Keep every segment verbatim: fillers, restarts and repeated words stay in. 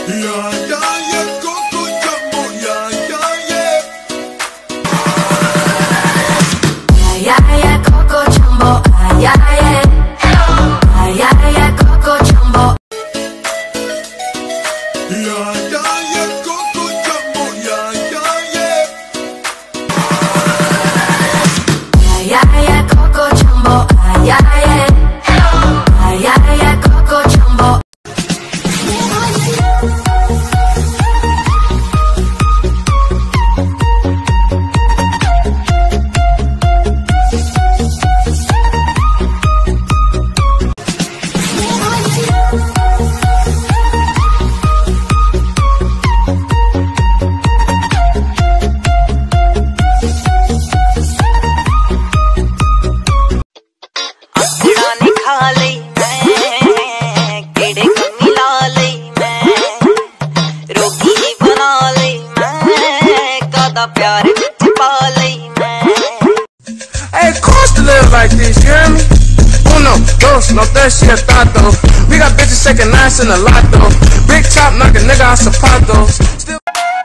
Yeah, yeah, yeah, Coco Jumbo, yeah, yeah, yeah. Yeah, yeah, Coco Jumbo, ah, yeah, yeah. Ah, yeah, yeah, Coco Jumbo. Yeah, yeah, yeah, Coco Jumbo, yeah, yeah, yeah. Yeah, yeah, Coco Jumbo, ah, yeah, yeah. Ah, yeah, yeah, Coco Jumbo. Hey, cost to live like this, you hear me? Uno, dos, no tres, y tanto. We got bitches shaking ass in the lotto. Big chop knock a nigga out zapatos. Still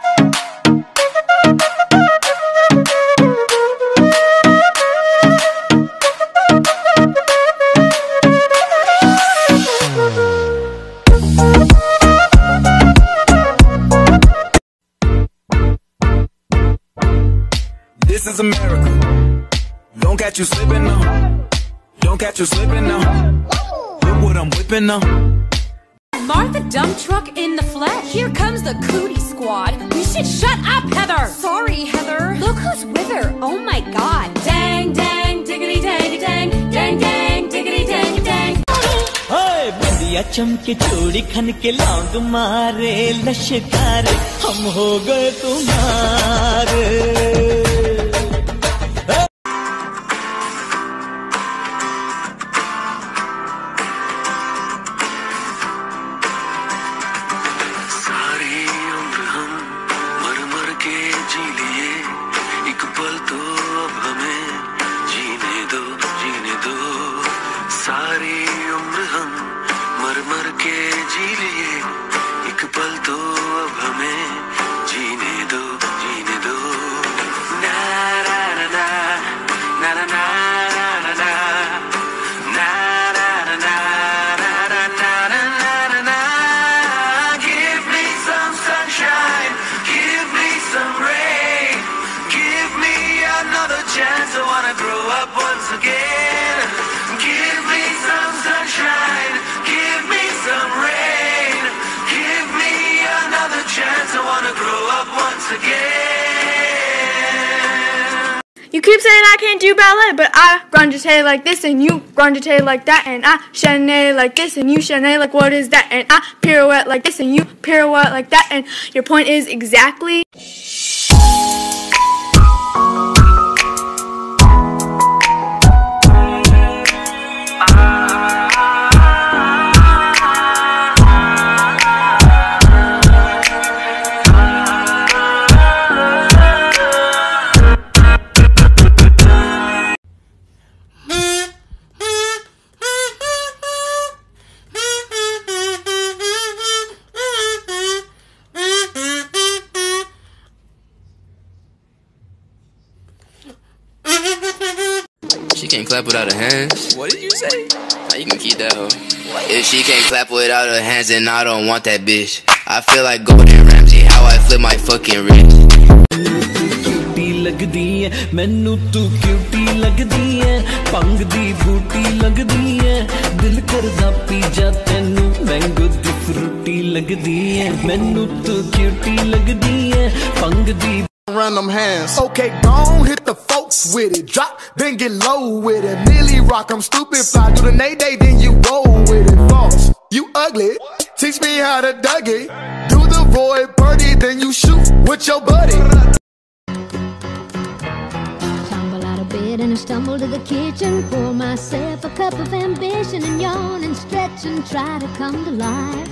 This is America. Don't catch you slipping now. Don't catch you slipping now. Look what I'm whipping now. Martha Dump Truck in the flesh. Here comes the cootie squad. You should shut up, Heather. Sorry, Heather. Look who's with her. Oh my god. Dang, dang, diggity, dang, dang, dang, dang, diggity, dang, dang. Hey, बंदिया चमके चोरी खन के लौंग मारे लश्कार हम हो गए तुम्हारे. Chance, I wanna grow up once again. Give me some sunshine, give me some rain. Give me another chance, I wanna grow up once again. You keep saying I can't do ballet, but I grandite like this and you grandite like that, and I chaîne like this and you chaîne like what is that, and I pirouette like this and you pirouette like that, and your point is exactly. She can't clap without her hands. What did you say? Now you can keep that hoe. If she can't clap without her hands, then I don't want that bitch. I feel like Gordon Ramsay, how I flip my fucking wrist. Cutie लगदी है मैनू तू cutie लगदी है पंग दी बूटी लगदी है दिल करदा पी जा तैनू मैंगो दी फ्रूटी लगदी है मैनू तू क्यूटी लगदी है पंग दी. Run them hands. Okay, gon' hit the folks with it. Drop, then get low with it. Nearly rock, I'm stupid. Fly do the nay day, then you roll with it. Boss, you ugly. Teach me how to dug it. Do the Roy Birdie, then you shoot with your buddy. Tumble out of bed and I stumble to the kitchen. Pour myself a cup of ambition and yawn and stretch and try to come to life.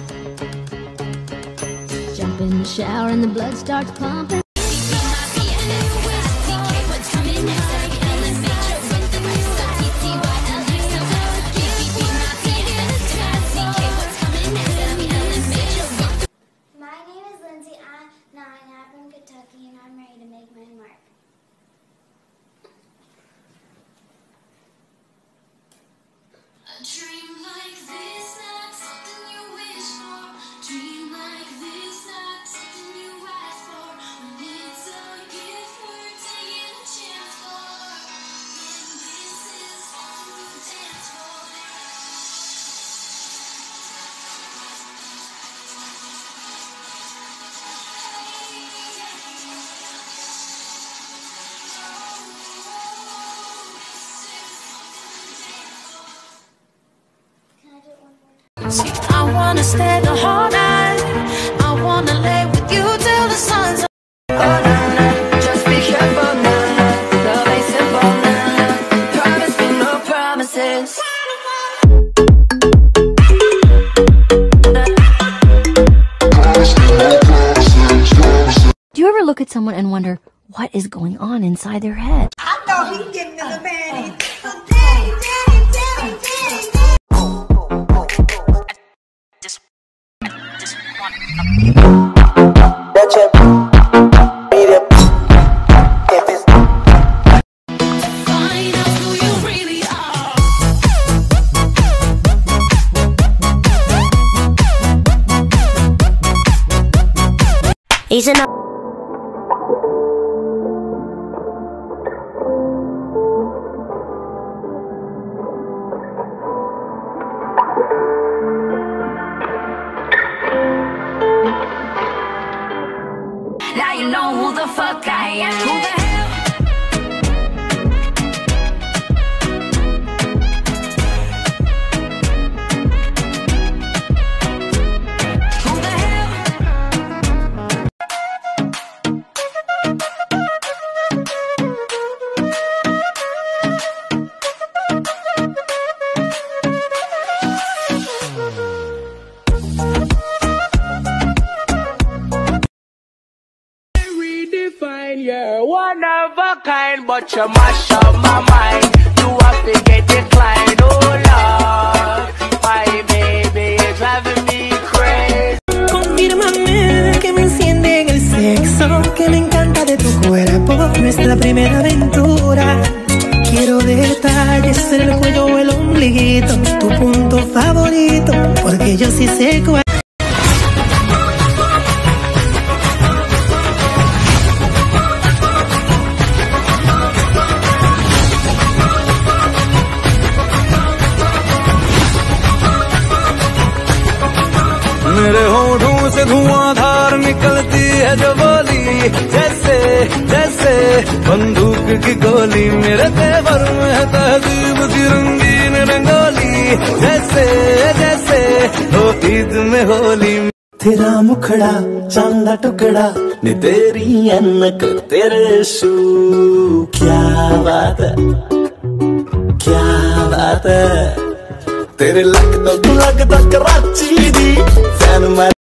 Jump in the shower and the blood starts pumping. Becky, and I'm ready to make my mark. A dream like this, not something you wish for. Dream like this, not something you ask for. When it's a gift worth taking a chance for. And this is something you dance for. See, I wanna stay the whole night. I wanna lay with you till the sun's up. Oh, nah, nah. Just be careful, nah, nah. Love ain't simple, nah, nah. Promise me no promises. Do you ever look at someone and wonder what is going on inside their head? I know he getting in the man. Daddy, daddy, daddy, daddy. He's in a now you know who the fuck I am. Who the hell? Who the hell? You're one of a kind, but you mash up my mind. You have to get declined, oh Lord. My baby is driving me crazy. Confírmame que me enciende en el sexo, que me encanta de tu cuerpo, nuestra primera aventura. Quiero detalles en el cuello o el ombliguito, tu punto favorito, porque yo sí sé cuál. मेरे होठों से धुआंधार निकलती है जो बोली, जैसे जैसे बंदूक की गोली। मेरे तेवर में है तहजीब की रंगीन रंगोली, जैसे जैसे हो ईद में होली। तेरा मुखड़ा चांदा टुकड़ा ने तेरी अनक तेरे शू, क्या बात है क्या बात है। तेरे लगदा तू लगदा कराची दी फैन मैं।